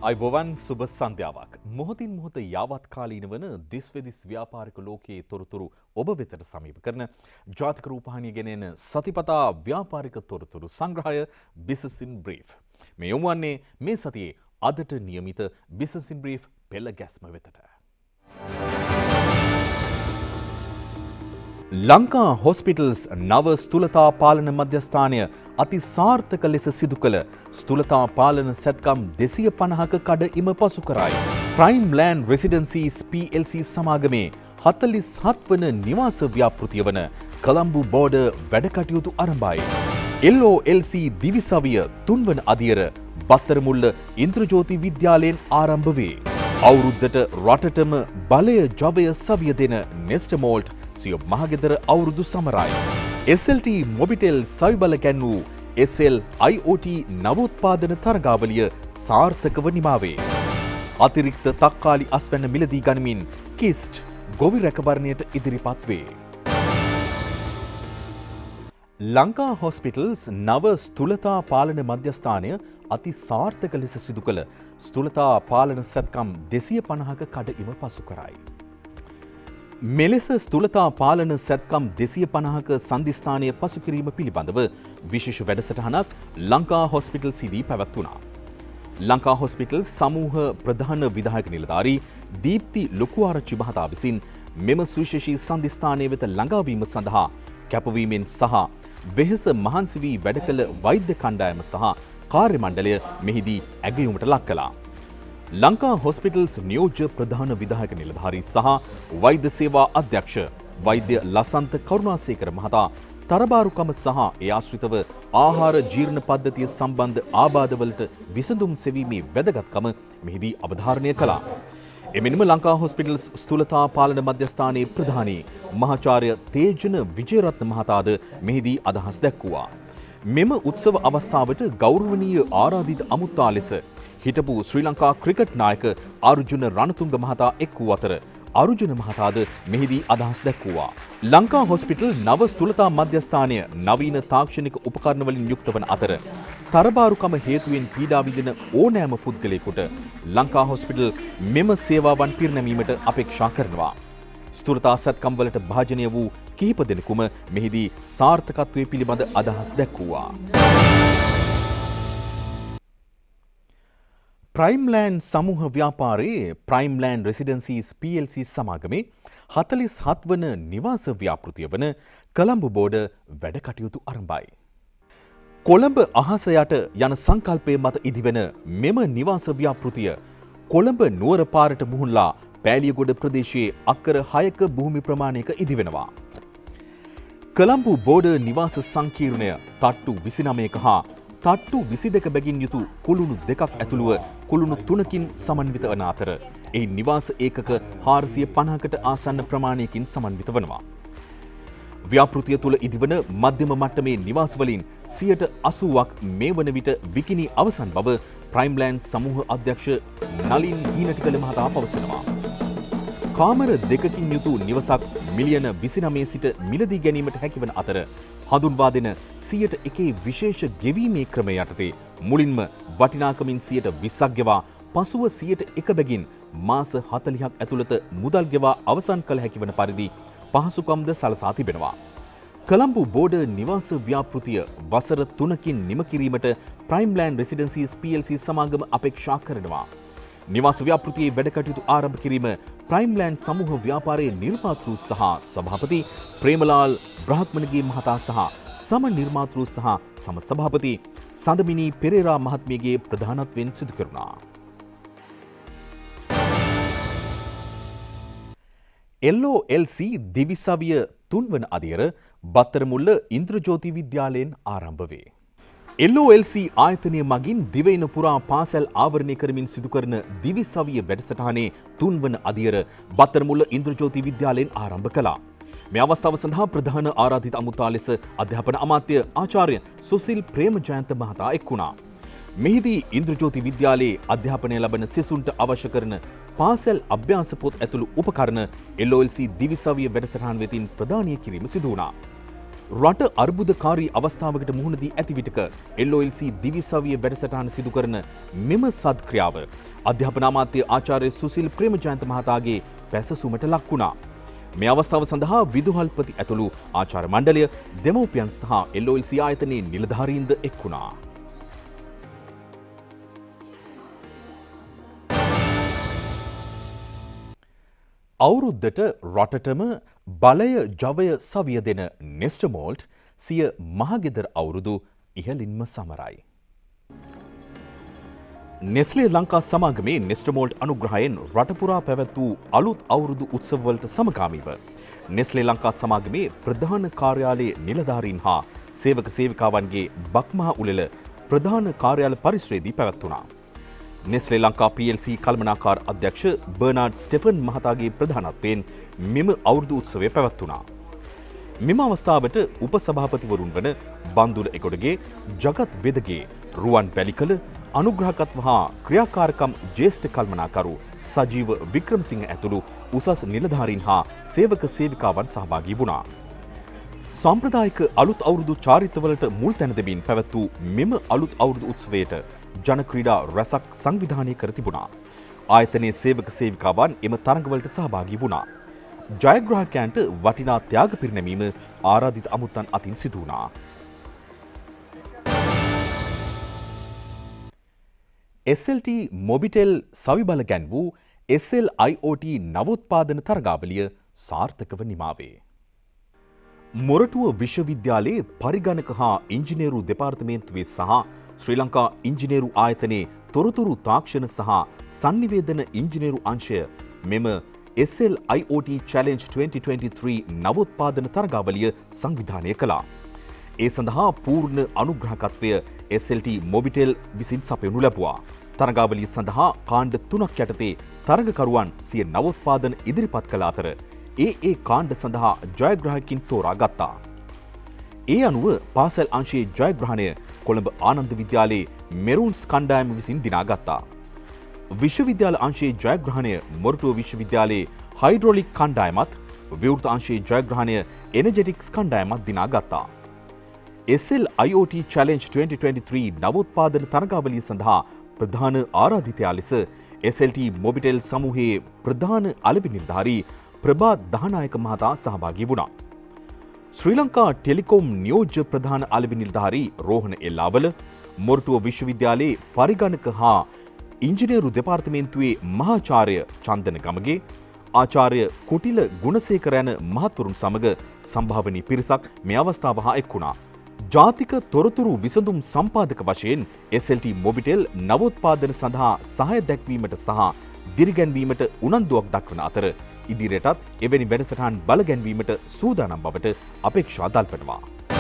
අයිබෝවන් සුබ සන්ධ්‍යාවක්. මොහොතින් මොහොත යාවත්කාලීන වන දිස්වෙදිස් ව්‍යාපාරික ලෝකයේ තොරතුරු ඔබ වෙතට සමීප කරන ජාතික රූපවාහිනිය ගෙනෙන සතිපතා ව්‍යාපාරික තොරතුරු සංග්‍රහය Business in Brief. මේ යොමු වන්නේ මේ සතියේ අදට නියමිත Business in Brief පෙළ ගැස්ම වෙතට. ලංකා හොස්පිටල්ස් නව ස්ථූලතා පාලන මධ්‍යස්ථානය අති සාර්ථක ලෙස සිදු කළ ස්ථූලතා පාලන සැත්කම් 250ක කඩඉම පසු කරයි. ප්‍රයිම් ලෑන්ඩ් රෙසිඩන්සීස් PLC සමාගමේ 47 වන නිවාස ව්‍යාපෘතිය වන කොළඹ බෝඩර් වැඩ කටයුතු ආරම්භයි. LOLC දිවිසවිය 3 වන අදියර බත්තරමුල්ල ඉන්ද්‍රජෝති විද්‍යාලයෙන් ආරම්භ වේ. අවුරුද්දට රටටම බලය ජවය සවිය දෙන නෙස්ටමෝල්ට් සිය මහගෙදර අවුරුදු සමරයි. SLT මොබිටෙල් සවිබල ගැන් වූ SL IoT නවෝත්පාදන තරගාවලිය සාර්ථකව නිමාවේ. අතිරික්ත තක්කාලි අස්වැන්න මිලදී ගනිමින් කිස්ට් ගොවි රැකවරණයට ඉදිරිපත් වේ. ලංකා හොස්පිටල්ස් නව ස්ථූලතා පාලන මධ්‍යස්ථානය අති සාර්ථක ලෙස සිදු කළ ස්ථූලතා පාලන සැත්කම් 250ක කඩඉම පසු කරයි. මෙලෙස ස්ථූලතා පාලන සැත්කම් 250ක සන්ධිස්ථානය පසු කිරීම පිළිබඳව විශේෂ වැඩසටහනක් ලංකා හොස්පිටල්ස්දී පැවැත්වුණා. ලංකා හොස්පිටල්ස් සමූහ ප්‍රධාන විධායක නිලධාරී දීප්ති ලොකුආරච්චි මහතා විසින් මෙම සුවිශේෂී සන්ධිස්ථානය වෙත ළඟාවීම සඳහා කැපවීමෙන් සහ වෙහෙස මහන්සි වී වැඩ කළ වෛද්‍ය කණ්ඩායම සහ කාර්ය මණ්ඩලය මෙහිදී ඇගයුමට ලක් කළා. ලංකා හොස්පිටල්ස් නියෝජ්‍ය ප්‍රධාන විධායක නිලධාරී සහ වෛද්‍ය සේවා අධ්‍යක්ෂ වෛද්‍ය ලසන්ත කරුණාසේකර මහතා තරබාරුකම සහ ඒ ආශ්‍රිතව ආහාර ජීර්ණ පද්ධතිය සම්බන්ධ ආබාධවලට විසඳුම් සෙවීමේ වැදගත්කම මෙහිදී අවධාරණය කළා. එමෙන්ම ලංකා හොස්පිටල්ස් ස්ථූලතා පාලන මධ්‍යස්ථානයේ ප්‍රධානී මහාචාර්ය තේජන විජේරත්න මහතාද මෙහිදී අදහස් දැක්වුවා. මෙම උත්සව අවස්ථාවට ගෞරවනීය ආරාධිත අමුත්තා ලෙස හිටපු ශ්‍රී ලංකා ක්‍රිකට් නායක අර්ජුන රණතුංග මහතා එක් වූ අතර අර්ජුන මහතාද මෙහිදී අදහස් දැක්වුවා. ලංකා හොස්පිටල් නව ස්ථූලතා මධ්‍යස්ථානය නවීන තාක්ෂණික උපකරණ වලින් යුක්ත වන අතර තරබාරුකම හේතුවෙන් පීඩා විඳින ඕනෑම පුද්ගලයෙකුට ලංකා හොස්පිටල් මෙම සේවාවන් පිරිනැමීමට අපේක්ෂා කරනවා. ස්ථූලතා සැත්කම් වලට භාජනය වූ කිහිප දෙනෙකුම මෙහිදී සාර්ථකත්වයේ පිළිබඳ අදහස් දැක්වුවා. ප්‍රයිම් ලෑන්ඩ් සමූහ ව්‍යාපාරයේ ප්‍රයිම් ලෑන්ඩ් රෙසිඩන්සීස් PLC සමාගමේ 47 වන නිවාස ව්‍යාපෘතිය වන කොළඹ බෝඩර් වැඩ කටයුතු ආරම්භයි. කොළඹ අහස යට යන සංකල්පය මත ඉදිවෙන මෙම නිවාස ව්‍යාපෘතිය කොළඹ නුවර පාරට මුහුණලා පෑලියගොඩ ප්‍රදේශයේ අක්කර 6ක භූමි ප්‍රමාණයක ඉදිවෙනවා. කොළඹ බෝඩර් නිවාස සංකීර්ණය තට්ටු 29ක හා තට්ටු 22 බැගින් යුතු කුළුණු දෙකක් ඇතුළුව කුළුණු 3කින් සමන්විත වන අතර එහි නිවාස ඒකක 450කට ආසන්න ප්‍රමාණයකින් සමන්විත වනවා. ව්‍යාපෘතිය තුළ ඉදිවන මධ්‍යම මට්ටමේ නිවාස වලින් 80%ක් මේ වන විට විකිණි අවසන් බව ප්‍රයිම් ලෑන්ඩ් සමූහ අධ්‍යක්ෂ නලින් හීනටිකල මහතා පවසනවා. කාමර දෙකකින් යුතු නිවසක් මිලියන 29 සිට මිලදී ගැනීමට හැකිවන අතර හඳුන්වා දෙන 101 විශේෂ ගෙවීමේ ක්‍රමය යටතේ මුලින්ම වටිනාකමින් 20%ක් ගෙවා පසුව 101 බැගින් මාස 40ක් ඇතුළත මුදල් ගෙවා අවසන් කළ හැකි වන පරිදි පහසුකම්ද සලසා තිබෙනවා. කොළඹ බෝඩර් නිවාස ව්‍යාපෘතිය වසර 3කින් නිම කිරීමට ප්‍රයිම් ලෑන්ඩ් රෙසිඩන්සීස් PLC සමාගම අපේක්ෂා කරනවා. නිවාස ව්‍යාපෘතියේ වැඩ කටයුතු ආරම්භ කිරීම ප්‍රයිම් ලෑන්ඩ් සමූහ ව්‍යාපාරයේ නිර්මාතෘ සහ සභාපති ප්‍රේමලාල් බ්‍රහ්මණගේ මහතා සහ සම නිර්මාතෘ සහ සම සභාපති සඳමිනී පෙරේරා මහත්මියගේ ප්‍රධානත්වයෙන් සිදු කෙරුණා. LOLC දිවිසවිය 3 වන අදියර බත්තරමුල්ල ඉන්ද්‍රජෝති විද්‍යාලයෙන් ආරම්භ වේ. LOLC ආයතනය මගින් දිවයින පුරා පාසැල් ආවරණය කරමින් සිදු කරන දිවිසවිය වැඩසටහනේ 3 වන අදියර බත්තරමුල්ල ඉන්ද්‍රජෝති විද්‍යාලයෙන් ආරම්භ කළා. මේ අවස්ථාව සඳහා ප්‍රධාන ආරාධිත අමුත්තා ලෙස අධ්‍යාපන අමාත්‍ය ආචාර්ය සුසිල් ප්‍රේමජයන්ත මහතා එක් වුණා. මෙහිදී ඉන්ද්‍රජෝති විද්‍යාලයේ අධ්‍යාපනය ලබන සිසුන්ට අවශ්‍ය කරන පාසැල් අභ්‍යාස පොත් ඇතුළු උපකරණ LOLC දිවිසවිය වැඩසටහන් වෙතින් ප්‍රදානය කිරීම සිදු වුණා. රට අර්බුදකාරී අවස්ථාවකට මුහුණ දී ඇති විටක LOLC දිවිසවිය වැඩසටහන සිදු කරන මෙම සත්ක්‍රියාව අධ්‍යාපන අමාත්‍ය ආචාර්ය සුසිල් ප්‍රේමජයන්ත මහතාගේ පැසසුමට ලක් වුණා. මේ අවස්ථාව සඳහා විදුහල්පති ඇතුළු ආචාර්ය මණ්ඩලය, දෙමව්පියන් සහ LOLC ආයතනයේ නිලධාරීන්ද එක් වුණා. අවුරුද්දට රටටම බලය ජවය සවිය දෙන නෙස්ටමෝල්ට් සිය මහගෙදර අවුරුදු ඉහළින්ම සමරයි. නෙස්ලේ ලංකා සමාගමේ නෙස්ටමෝල්ට් අනුග්‍රහයෙන් රටපුරා පැවැත් වූ අලුත් අවුරුදු උත්සවවලට සමගාමීව නෙස්ලේ ලංකා සමාගමේ ප්‍රධාන කාර්යාලයේ නිලධාරීන් හා සේවක සේවිකාවන්ගේ බක්මහා උළෙල ප්‍රධාන කාර්යාල පරිශ්‍රයේදී පැවැත්වුණා. නෙස්ලේ ලංකා PLC කළමනාකාර අධ්‍යක්ෂ බර්නාඩ් ස්ටෙෆන් මහතාගේ ප්‍රධානත්වයෙන් මෙම අවුරුදු උත්සවය පැවැත්වුණා. මෙම අවස්ථාවට උපසභාපතිවරුන් වන බන්දුල එකොඩගේ, ජගත් වෙදගේ, රුවන් වැලිකල, අනුග්‍රහකත්ව හා ක්‍රියාකාරකම් ජ්‍යෙෂ්ඨ කළමනාකරු සජීව වික්‍රමසිංහ ඇතුළු උසස් නිලධාරීන් හා සේවක සේවිකාවන් සහභාගී වුණා. සාම්ප්‍රදායික අලුත් අවුරුදු චාරිත්‍රවලට මුල් තැන දෙමින් පැවැත් වූ මෙම අලුත් අවුරුදු උත්සවයට ජන ක්‍රීඩා රැසක් සංවිධානය කර තිබුණා. ආයතනයේ සේවක සේවිකාවන් එම තරඟවලට සහභාගී වුණා. ජයග්‍රාහකයන්ට වටිනා ත්‍යාග පිරිනැමීම ආරාධිත අමුත්තන් අතින් සිදු වුණා. SLT මොබිටෙල් සවිබල ගැන් වූ SLIOT නවෝත්පාදන තරගාවලිය සාර්ථකව නිමාවේ. මොරටුව විශ්වවිද්‍යාලයේ පරිගණක හා ඉංජිනේරු දෙපාර්තමේන්තුවේ සහ ශ්‍රී ලංකා ඉංජිනේරු ආයතනයේ තොරතුරු තාක්ෂණ සහ sannivedana ඉංජිනේරු අංශය මෙම SLIOT Challenge 2023 නවෝත්පාදන තරගාවලිය සංවිධානය කළා. ඒ සඳහා පූර්ණ අනුග්‍රහකත්වය SLT මොබිටෙල් විසින් සපයනු ලැබුවා. තරගාවලිය සඳහා කාණ්ඩ 3ක් යටතේ තරගකරුවන් සිය නවෝත්පාදන ඉදිරිපත් කළ අතර ඒ කාණ්ඩ සඳහා ජයග්‍රාහකින් තෝරා ගත්තා. ඒ අනුව පාසල් අංශයේ ජයග්‍රහණය කොළඹ ආනන්ද විද්‍යාලයේ මෙරුන්ස් කණ්ඩායම විසින් දිනාගත්තා. විශ්වවිද්‍යාල අංශයේ ජයග්‍රහණය මොරටුව විශ්වවිද්‍යාලයේ හයිඩ්‍රොලික් කණ්ඩායමත්, විවෘත අංශයේ ජයග්‍රහණය එනර්ජෙටික්ස් කණ්ඩායමත් දිනාගත්තා. SLIOT Challenge 2023 නවෝත්පාදන තරගාවලිය සඳහා ප්‍රධාන ආරාධිතයා ලෙස SLT මොබිටෙල් සමූහයේ ප්‍රධාන අලෙවි නිලධාරී ප්‍රභා දහනායක මහතා සහභාගී වුණා. ශ්‍රී ලංකා ටෙලිකොම් නියෝජ්‍ය ප්‍රධාන අලෙවි නිලධාරී රෝහණ එල්ලාවල, මොරටුව විශ්වවිද්‍යාලයේ පරිගණක හා ඉංජිනේරු දෙපාර්තමේන්තුවේ මහාචාර්ය චන්දන ගමගේ, ආචාර්ය කුටිල ගුණසේකර යන මහත්වරුන් සමග සම්භාවනීය පිරිසක් මේ අවස්ථාව හා එක් වුණා. ජාතික තොරතුරු විසඳුම් සම්පාදක වශයෙන් SLT මොබිටෙල් නවෝත්පාදන සඳහා සහාය දැක්වීමට සහ දිරිගැන්වීමට උනන්දුවක් දක්වන අතර ඉදිරියටත් එවැනි වැඩසටහන් බලගැන්වීමට සූදානම් බවට අපේක්ෂා දල්පනවා.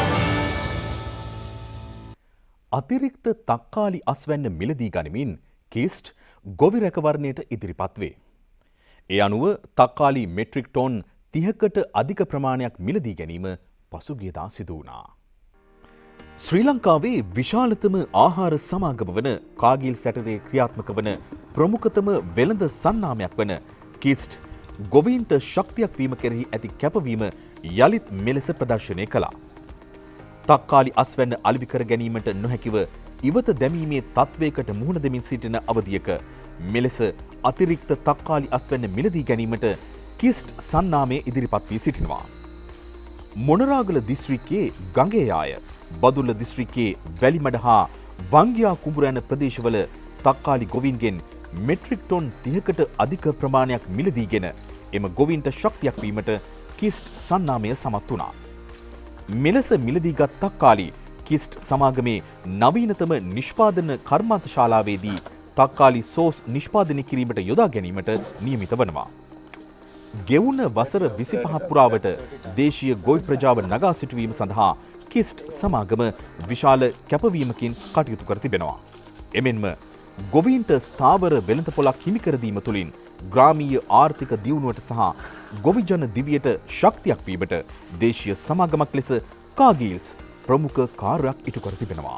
අතිරික්ත තක්කාලි අස්වැන්න මිලදී ගනිමින් කීස්ට් ගොවි රැකවරණයට ඉදිරිපත් වේ. ඒ අනුව තක්කාලි මෙට්‍රික් ටොන් 30කට අධික ප්‍රමාණයක් මිලදී ගැනීම පසුගියදා සිදු වුණා. ශ්‍රී ලංකාවේ විශාලතම ආහාර සමාගම වන කාගිල් සැටරේ ක්‍රියාත්මක වන ප්‍රමුඛතම වෙළඳ සන්නාමයක් වන කීස්ට් ගොවීන්ට ශක්තියක් වීම කෙරෙහි ඇති කැපවීම යළිත් මෙලෙස ප්‍රදර්ශනය කළා. තක්කාලි අස්වැන්න අලෙවි කර ගැනීමට නොහැකිව ඉවත දැමීමේ තත්වයකට මුහුණ දෙමින් සිටින අවධියක මෙලෙස අතිරික්ත තක්කාලි අස්වැන්න මිලදී ගැනීමට කීස්ට් සන්නාමය ඉදිරිපත් වී සිටිනවා. මොනරාගල දිස්ත්‍රික්කයේ ගඟේයාය, බදුල්ල දිස්ත්‍රික්කයේ වැලිමඩ හා වංගියා කුඹුර යන ප්‍රදේශවල තක්කාලි ගොවීන්ගෙන් මෙට්‍රික් ටොන් 30කට අධික ප්‍රමාණයක් මිලදීගෙන එම ගොවීන්ට ශක්තියක් වීමට කීස්ට් සන්නාමය සමත් වුණා. මෙලෙස මිලදීගත් තක්කාලි කීස්ට් සමාගමේ නවීනතම නිෂ්පාදන කර්මාන්තශාලාවේදී තක්කාලි සෝස් නිෂ්පාදනය කිරීමට යොදා ගැනීමට නියමිත වනවා. ගෙවුන වසර 25 පුරාවට දේශීය ගොවි ප්‍රජාව නගා සිටුවීම සඳහා කීස්ට් සමාගම විශාල කැපවීමකින් කටයුතු කර තිබෙනවා. එමෙන්ම ගොවීන්ට ස්ථාවර වෙළඳපොළක් හිමි කර දීම තුළින් ග්‍රාමීය ආර්ථික දියුණුවට සහ ගොවි ජන දිවියට ශක්තියක් වීමට දේශීය සමාගමක් ලෙස කාගීල්ස් ප්‍රමුඛ කාර්යයක් ඉටු කර තිබෙනවා.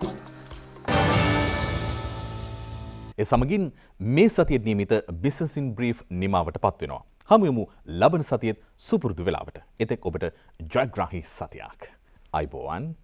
ඒ සමගින් මේ සතියේ නියමිත බිස්නස් ඉන් බ්‍රීෆ් නිමාවට පත්වෙනවා. හමු යමු ලබන සතියේ සුපුරුදු වෙලාවට. එතෙක් ඔබට ජයග්‍රාහී සතියක්. අයිබෝවන්.